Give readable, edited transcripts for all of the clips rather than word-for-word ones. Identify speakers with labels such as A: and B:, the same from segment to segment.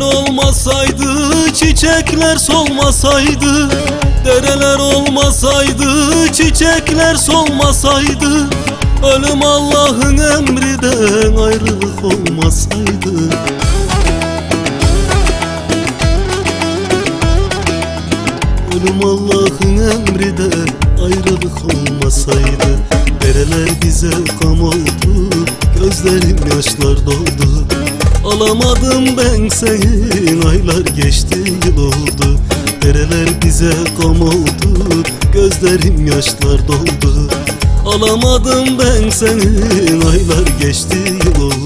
A: olmasaydı, çiçekler solmasaydı, dereler olmasaydı, çiçekler solmasaydı, ölüm Allah'ın emriden ayrılık olmasaydı. Ölüm Allah'ın emriden ayrılık olmasaydı. Dereler bize kam oldu, gözlerim yaşlar doldu. Alamadım ben seni, aylar geçti yıl oldu. Dereler bize kam oldu, gözlerim yaşlar doldu. Alamadım ben seni, aylar geçti yıl oldu.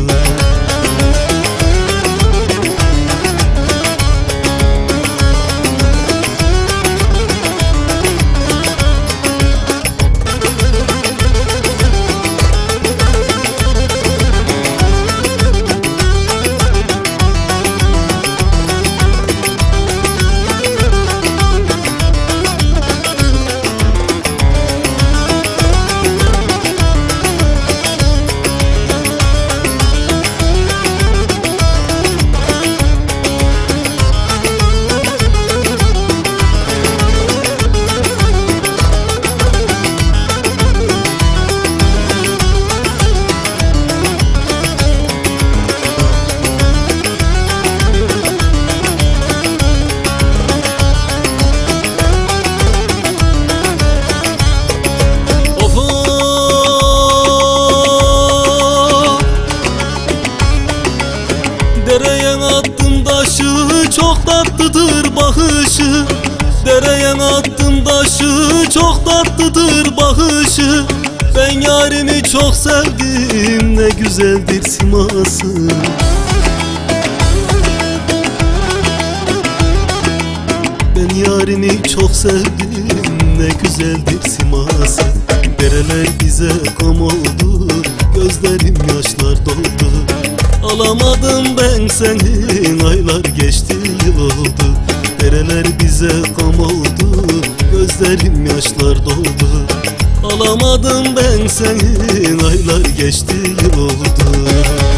A: Dereye attım taşı, çok tatlıdır bakışı. Dereye attım taşı, çok tatlıdır bakışı. Ben yarimi çok sevdim, ne güzeldir siması. Ben yarimi çok sevdim, ne güzeldir siması. Dereler bize kam oldu, gözlerim yaşlar doldu. Alamadım ben seni, aylar geçti yıl oldu. Dereler bize kam oldu, gözlerim yaşlar doldu. Alamadım ben seni, aylar geçti yıl oldu.